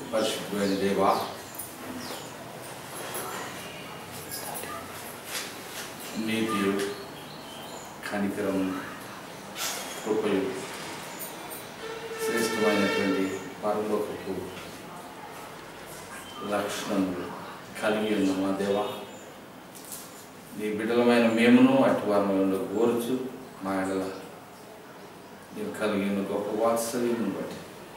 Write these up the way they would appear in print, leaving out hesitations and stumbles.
పరిశుద్ధమైన దేవా, నీతియు కనికరం కృపయు శ్రేష్టమైనటువంటి పరలోకపు లక్షణములు కలిగి ఉన్న మా దేవా, నీ బిడ్డలమైన మేమును అటు వారిని కోరుచు మా ఎడల నీవు కలిగిన గొప్ప వాత్సల్యమును బట్టి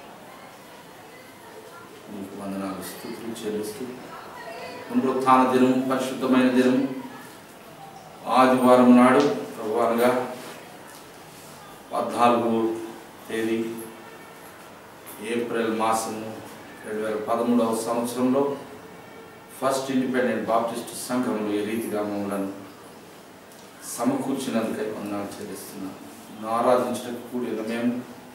నీకు వందనాలు స్తుతులు చెల్లిస్తూ పునరుత్థాన దినము, పరిశుద్ధమైన దినము, ఆదివారం నాడు ప్రభువారుగా 14వ తేదీ ఏప్రిల్ మాసము 2013వ సంవత్సరంలో ఫస్ట్ ఇండిపెండెంట్ బాప్టిస్ట్ సంఘంలో ఈ రీతిగా మమ్మల్ని సమకూర్చినందుకై వందనాలు చెల్లిస్తున్నాను. ఆరాధించడానికి కూడిన మేము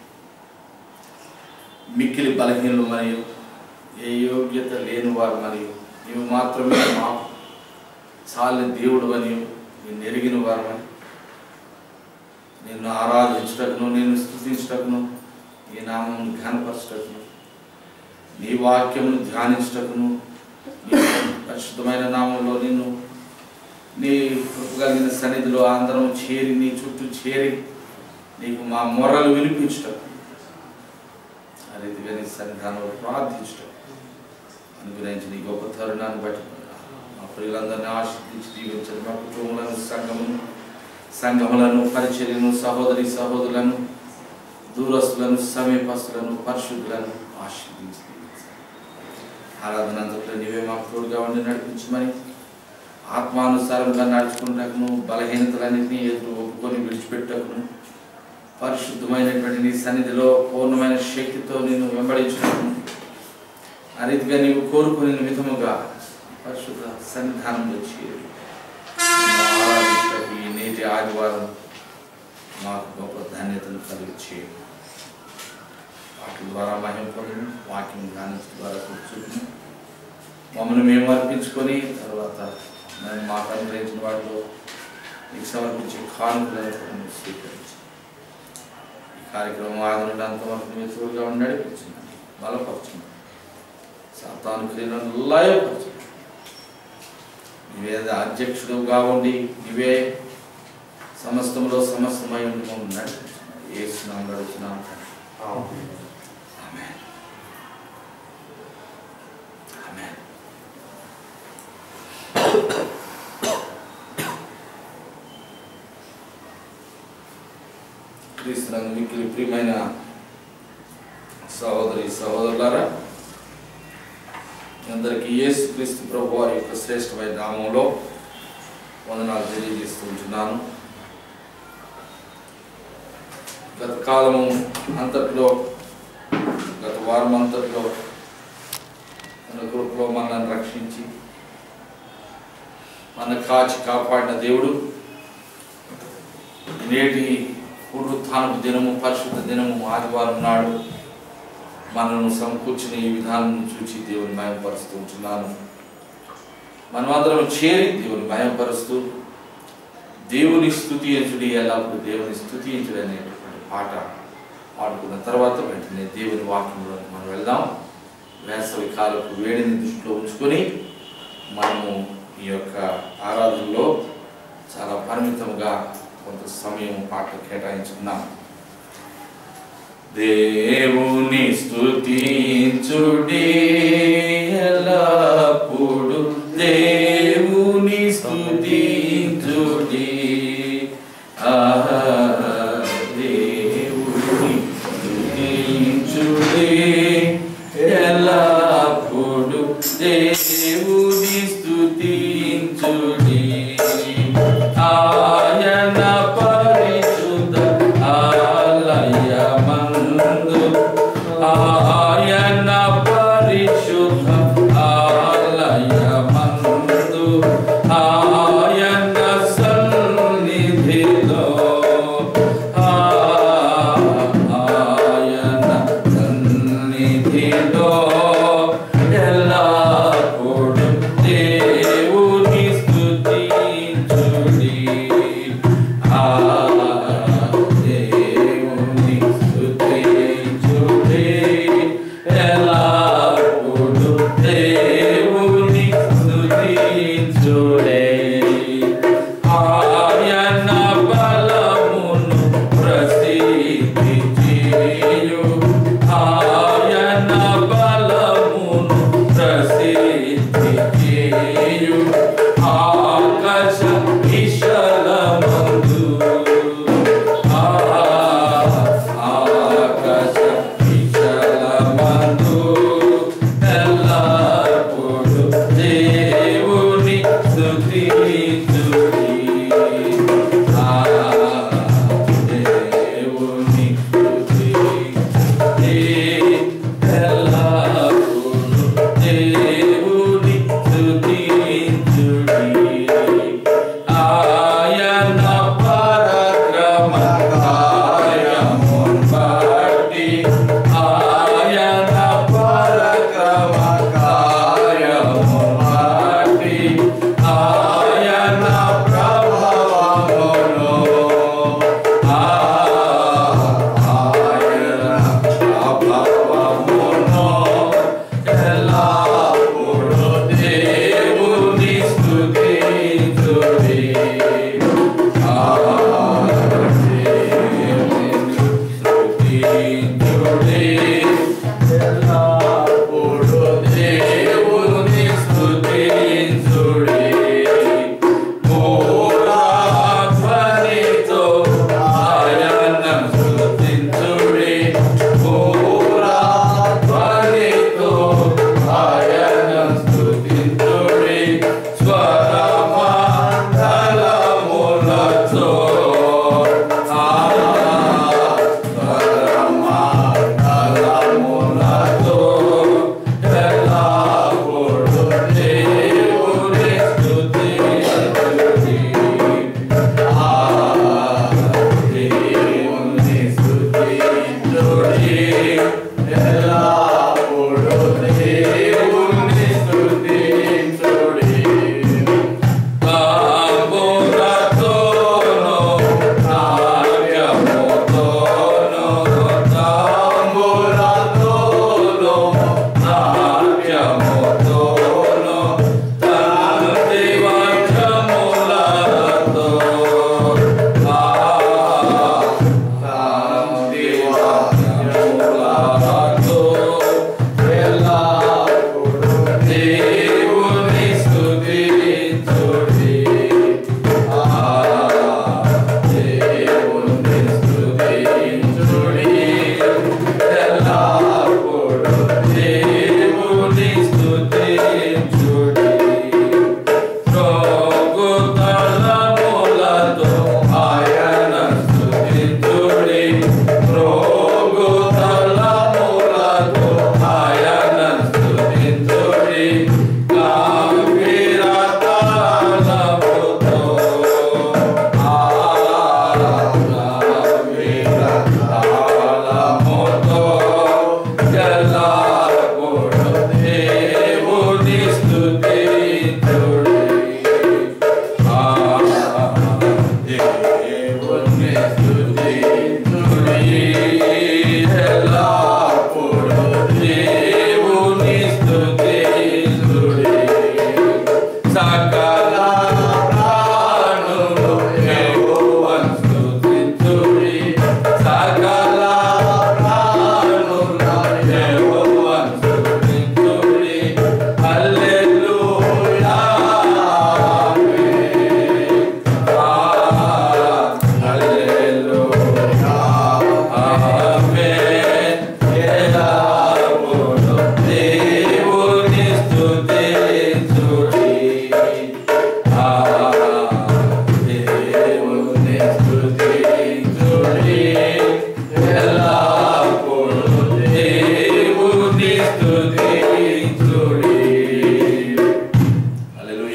మిక్కిలి బలహీనలు మరియు ఏ యోగ్యత లేని వారు మరియు నీవు మాత్రమే మా చాలని దేవుడు అని నేను ఎరిగిన వారమని నిన్ను ఆరాధించటకును, నేను స్తుతించటకును, నీ నామమును ఘనపరచటకును, నీ వాక్యమును ధ్యానించటకును, నీ పరిశుద్ధమైన నామంలో నిన్ను నీ కృపగలిగిన సన్నిధిలో అందరం చేరి నీ చుట్టూ చేరి నీకు మా మొర్రలు వినిపించటం, ఆ రీతిగా నీ సన్నిధానంలో ప్రార్థించటం అనుగ్రహించి నీ గొప్ప తరుణాన్ని బట్టి మా ప్రియులందరినీ ఆశీర్వదించి దీవించండి. మా కుటుంబాలను, సంఘములను, పరిచర్యను, సహోదరి సహోదరులను, దూరస్తులను, సమీపస్తులను, పరిశుద్ధులను ఆశీర్వదించి ఆరాధన అంతట్లో నీవే మాకు తోడుగా ఉండి నడిపించమని, ఆత్మానుసారంగా నడుచుకుంటకును, బలహీనతలన్నింటినీ ఎదురు ఒప్పుకొని విడిచిపెట్టకును, పరిశుద్ధమైనటువంటి నీ సన్నిధిలో పూర్ణమైన శక్తితో నేను వెంబడించుకును, ఆ రీతిగా నీవు కోరుకునే విధముగా పరిశుద్ధ సన్నిధానంలో చేరి ఆరాధించటకు ఈ నేటి ఆదివారం మాకు గొప్ప ధన్యతను కలిగించే వాటి ద్వారా మహిమ పొందిన వాక్యం ధ్యానించడం ద్వారా కూర్చుని మమ్మల్ని మేము అర్పించుకొని తర్వాత మేము మాకు అనుగ్రహించిన వాటిలో నీకు సమర్పించే కానుకలను స్వీకరించి ఈ కార్యక్రమం ఆగనుండి అంతవరకు మేము తోడుగా ఉండి నడిపించింది, బలపరచండి, సాతాను క్రియలను లయపరచండి. నీవే అధ్యక్షుడుగా ఉండి నీవే సమస్తంలో సమస్తమై ఉండి మమ్మల్ని నడిపించండి. యేసు నామములో అడుగుతున్నాము. ఆమేన్. ఆమేన్. క్రీస్తునందు మిక్కిలి ప్రియమైన సహోదరి సహోదరులారా, అందరికీ యేసు క్రీస్తు ప్రభు వారి యొక్క శ్రేష్టమైన నామంలో వందనాలు తెలియజేస్తూ ఉంటున్నాను. గత కాలము అంతట్లో, గత వారం అంతట్లో మన కృపలో మనల్ని రక్షించి మన కాచి కాపాడిన దేవుడు నేటి పునరుత్థానపు దినము, పరిశుద్ధ దినము, ఆదివారం నాడు మనను సమకూర్చిన ఈ విధానం చూచి దేవుని మయంపరుస్తూ ఉంటున్నాను. మనమందరం చేరి దేవుని మయంపరుస్తూ దేవుని స్తుతించుడి, ఎల్లప్పుడూ దేవుని స్తుతించుడి అనేటువంటి పాట పాడుకున్న తర్వాత వెంటనే దేవుని వాక్యంలో మనం వెళ్దాం. వేసవి కాలపు వేడిని దృష్టిలో ఉంచుకొని మనము ఈ యొక్క ఆరాధనలో చాలా పరిమితంగా కొంత సమయం పాటలు కేటాయించుకున్నాం. దేవుని స్తుతించుడి ఎల్లప్పుడు, దేవుని స్తుతించుడి, దేవుని స్తుతించుడి ఎల్లప్పుడు, దేవుని స్తుతించుడి. ఆయన పరిశుద్ధ ఆలయమందు, ఆయన పరిశుద్ధ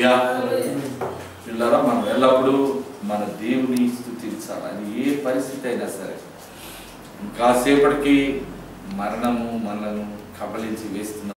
హల్లెలూయా. పిల్లరా, మనం ఎల్లప్పుడూ మన దేవుని స్తుతించాలి. అది ఏ పరిస్థితి అయినా సరే. కాసేపటికి మరణము మనలను కబలించి వేస్తున్న